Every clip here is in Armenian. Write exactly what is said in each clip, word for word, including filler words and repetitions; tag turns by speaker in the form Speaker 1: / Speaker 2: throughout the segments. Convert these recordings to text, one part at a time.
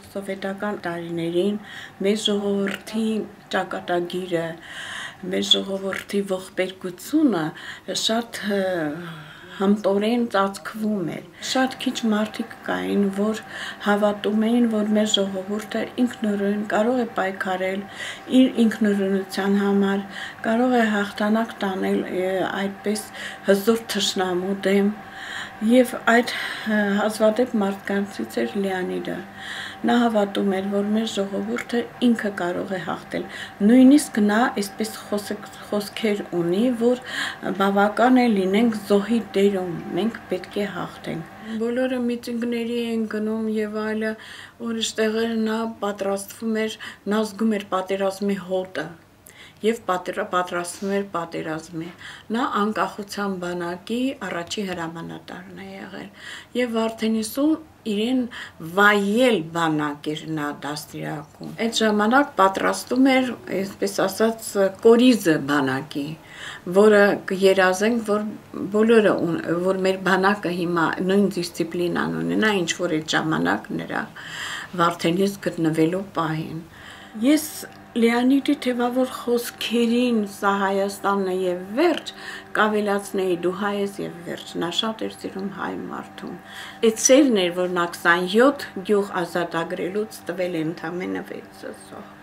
Speaker 1: սովետական տարիներին մեր ժողովրդի ճակատագիրը, մեր ժողովրդի ողբերգությունը շատ հմտորեն ծածկվում էր։ Շատ քիչ մարդիկ կային, որ հավատում էին, որ մեր ժողովուրդը ինքնուրույն կարող է պայքարել իր ինքնուրույնության համար, կարող է հաղթանակ տանել այդպես հզոր թշնամու դեմ, եւ այդ հազվադեպ մարդկանցից էր Լեոնիդը։ Նա հավատում էր, որ մեր ժողովուրդը ինքը կարող է հաղթել։ Նույնիսկ նա այսպես խոսքեր ունի, որ բավական է լինենք զոհի դերում, մենք պետք է հաղթենք։ Բոլորը միտինգների են գնում եւ այլը, ուրիշ տեղեր նա պատրաստվում էր, նա զգում էր պատերազմի հոտը եւ պատրաստվում էր պատերազմի։ Նա անկախության բանակի առաջի հրամանատարն է եղել եւ Վարդենիսում իրեն վայել բանակ էր նա դաստիարակում։ Այդ ժամանակ պատրաստում էր, այսպես ասած, կորիզը բանակի, որը կերազենք, որ բոլորը որ մեր բանակը հիմա նույն դիսցիպլինան ունենա, ինչ որ այդ ժամանակ նրա Վարդենիս գտնվելու պահին։ Ես Լեոնիդի թևավոր խոսքերին սա Հայաստանն է եւ վերջ կավելացնեի դու հայ ես եւ վերջ, նա շատ էր սիրում հայ մարդուն։ Այդ սերն էր, որ նա քսանյոթ գյուղ ազատագրելուց տվել է ընդամենը վեցը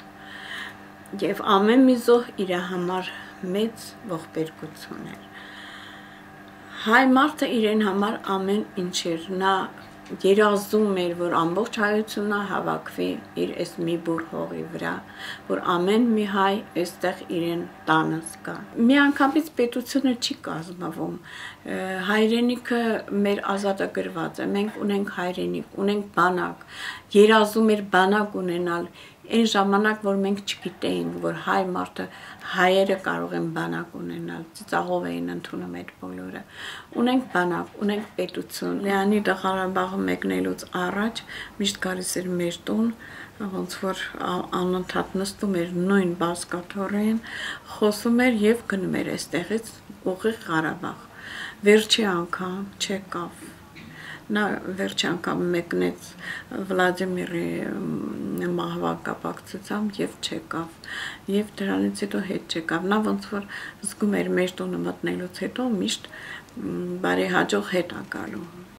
Speaker 1: զոհ։ Եվ ամեն մի զոհ իր համար մեծ ողբերգություն էր։ Հայ մարդը իրեն համար ամեն ինչ էր, նա երազում էր, որ ամբողջ հայությունը հավաքվի իր այս մի բուռ հողի վրա, որ ամեն մի հայ այստեղ իրեն տանը զգա։ Միանգամից պետությունը չի կազմվում, հայրենիքը մեր ազատագրված է, մենք ունենք հայրենիք, ունենք բանակ, երազում էր բանակ ունենալ, այն ժամանակ, որ մենք չգիտեինք, որ հայ մարդը հայերը կարող են բանակ ունենալ, ծիծաղով էին ընդունում այդ բոլորը։ Ունենք բանակ, ունենք պետություն։ Լեոնիդը Ղարաբաղը մեկնելուց առաջ միշտ գալիս էր մեր տուն, ոնց որ անընդհատ նստում էր նույն բազկաթոռին, խոսում էր եւ գնում էր այստեղից ուղիղ Ղարաբաղ։ Վերջի անգամ չեկավ։ Նա վերջի անգամ մեկնեց Վլադիմիրի մահվան կապակցությամբ եւ չեկավ։ Եվ դրանից հետո հետ չեկավ։ Նա ոնց որ զգում էր մեր տունը մտնելուց հետո միշտ բարեհաջող հետ է գալու։